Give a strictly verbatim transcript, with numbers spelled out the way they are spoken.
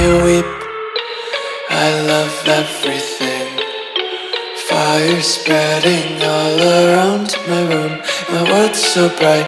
you weep. I love everything. Fire spreading all around my room. My world's so bright.